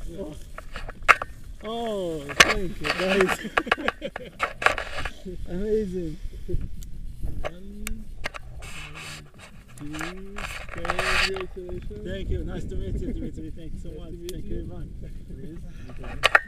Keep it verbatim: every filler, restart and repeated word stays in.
Oh, oh thank you guys. Amazing. One, two, congratulations. Thank you. Nice to meet you, Dimitri. Thank you so much. Thank you very much.